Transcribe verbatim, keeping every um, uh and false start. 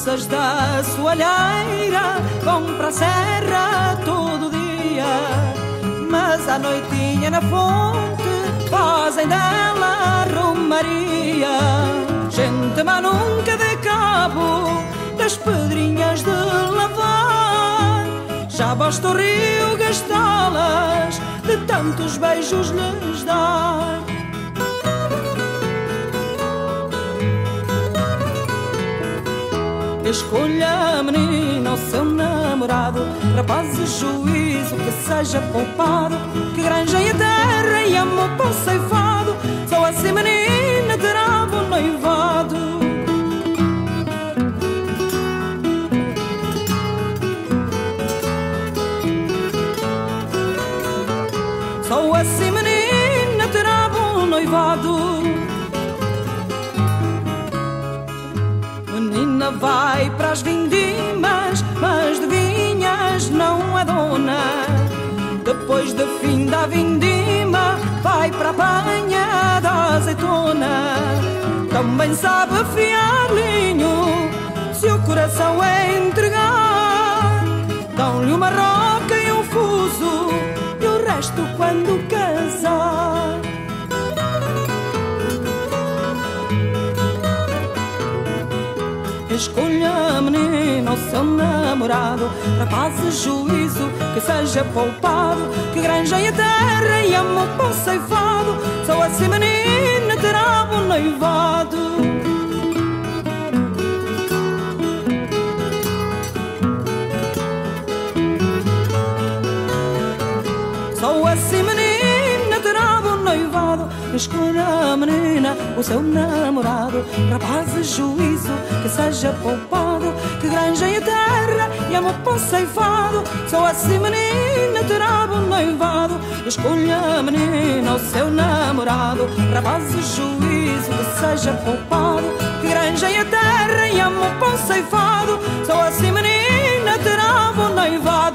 moças da soalheira vão para a serra todo dia, mas à noitinha na fonte fazem dela romaria. Gente má nunca dê cabo das pedrinhas de lavar, já basta o rio gastá-las de tantos beijos lhes dar. Escolha a menina o seu namorado, rapaz e juízo que seja poupado, que granjem a terra e amor para o ceifado. Só assim menina terá bom noivado. Só assim menina terá bom noivado. Menina vai para as vindimas, mas de vinhas não é dona. Depois de fim da vindima, vai para a banha da azeitona. Também sabe afiar linho, se o coração é entregar. Dão-lhe uma roca e um fuso, e o resto quando casar. Escolha a menina o seu namorado, rapaz e juízo que seja poupado, que granjem a terra e amor para o ceifado. Só assim menina terá bom noivado. Só assim menina terá bom noivado. Escolha a menina o seu namorado, rapaz e juízo que seja poupado, que granjem a terra e amor para o ceifado. Só assim menina terá bom noivado. Escolha a menina o seu namorado, rapaz e juízo que seja poupado, que granjem a terra e amor para o ceifado. Só assim menina terá bom noivado.